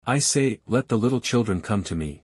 I say, let the little children come to me,